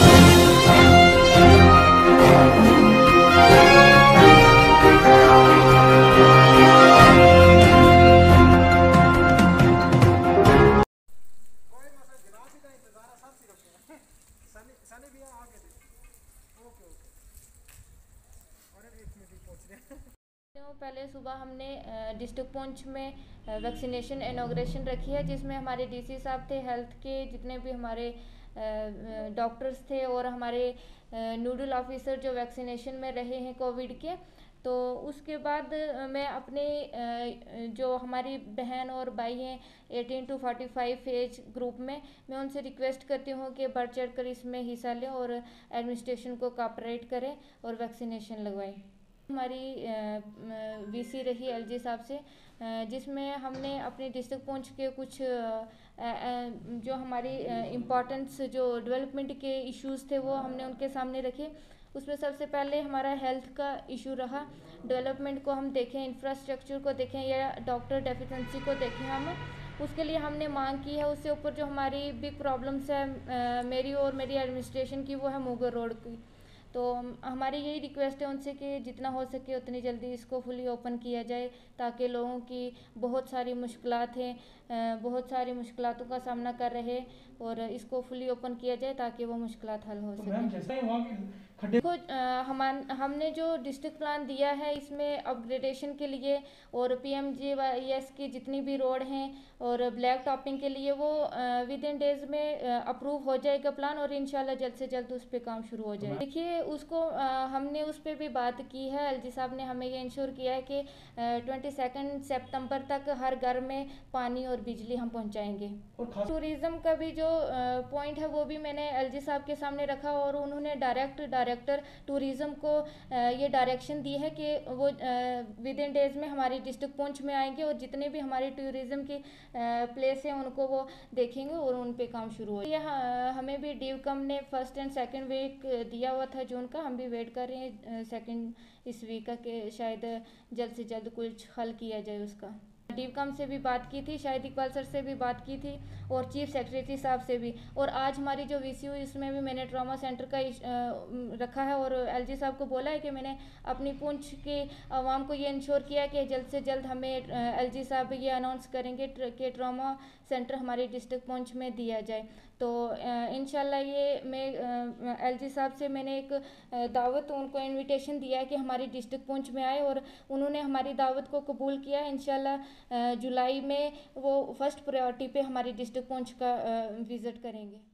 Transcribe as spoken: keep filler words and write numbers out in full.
पहले सुबह हमने डिस्ट्रिक्ट पुंछ में वैक्सीनेशन इनॉग्रेशन रखी है, जिसमें हमारे डीसी साहब थे, हेल्थ के जितने भी हमारे डॉक्टर्स थे और हमारे नोडल ऑफिसर जो वैक्सीनेशन में रहे हैं कोविड के। तो उसके बाद मैं अपने जो हमारी बहन और भाई हैं अठारह टू पैंतालीस एज ग्रुप में, मैं उनसे रिक्वेस्ट करती हूँ कि बढ़ चढ़ कर इसमें हिस्सा लें और एडमिनिस्ट्रेशन को कोऑपरेट करें और वैक्सीनेशन लगवाएं। हमारी वीसी रही एलजी साहब से, जिसमें हमने अपने डिस्ट्रिक्ट पुंछ के कुछ जो हमारी इम्पोर्टेंट्स जो डेवलपमेंट के इश्यूज़ थे वो हमने उनके सामने रखे। उसमें सबसे पहले हमारा हेल्थ का इशू रहा। डेवलपमेंट को हम देखें, इंफ्रास्ट्रक्चर को देखें या डॉक्टर डेफिशिएंसी को देखें हम, उसके लिए हमने मांग की है। उससे ऊपर जो हमारी बिग प्रॉब्लम्स है मेरी और मेरी एडमिनिस्ट्रेशन की, वो है मुगर रोड की। तो हमारी यही रिक्वेस्ट है उनसे कि जितना हो सके उतनी जल्दी इसको फुली ओपन किया जाए, ताकि लोगों की बहुत सारी मुश्किलात हैं, बहुत सारी मुश्किलातों का सामना कर रहे और इसको फुली ओपन किया जाए ताकि वो मुश्किलात हल हो सके। देखो हम हमने जो डिस्ट्रिक्ट प्लान दिया है इसमें अपग्रेडेशन के लिए और पीएमजीवाईएस की जितनी भी रोड हैं और ब्लैक टॉपिंग के लिए वो विद इन डेज में अप्रूव हो जाएगा प्लान और इंशाल्लाह जल्द से जल्द उस पर काम शुरू हो जाए। देखिए उसको आ, हमने उस पर भी बात की है। एलजी साहब ने हमें ये इंश्योर किया है कि ट्वेंटी सेकेंड सेप्टेम्बर तक हर घर में पानी और बिजली हम पहुँचाएँगे। टूरिज़्म का भी जो पॉइंट है वो भी मैंने एलजी साहब के सामने रखा और उन्होंने डायरेक्ट डायरेक्टर टूरिज़्म को ये डायरेक्शन दी है कि वो विद इन डेज में हमारी डिस्ट्रिक्ट पुंछ में आएंगे और जितने भी हमारी टूरिज़्म की प्लेस हैं उनको वो देखेंगे और उन पे काम शुरू हो। यहाँ हमें भी डीवकम ने फर्स्ट एंड सेकंड वीक दिया हुआ था जून का, हम भी वेट कर रहे हैं सेकंड इस वीक का कि शायद जल्द से जल्द कुछ हल किया जाए उसका। डीवकम से भी बात की थी, शाहिद इकबाल सर से भी बात की थी और चीफ सेक्रेटरी साहब से भी। और आज हमारी जो वीसी हुई इसमें भी मैंने ट्रॉमा सेंटर का रखा है और एलजी साहब को बोला है कि मैंने अपनी पुंछ के आवाम को ये इंश्योर किया कि जल्द से जल्द हमें एलजी साहब ये अनाउंस करेंगे कि ट्रॉमा सेंटर हमारी डिस्ट्रिक्ट पुंछ में दिया जाए। तो इंशाल्लाह ये मैं एलजी साहब से मैंने एक दावत उनको इनविटेशन दिया है कि हमारी डिस्ट्रिक्ट पुंछ में आए और उन्होंने हमारी दावत को कबूल किया है। इंशाल्लाह जुलाई में वो फर्स्ट प्रायोरिटी पे हमारी डिस्ट्रिक्ट पुंछ का विज़िट करेंगे।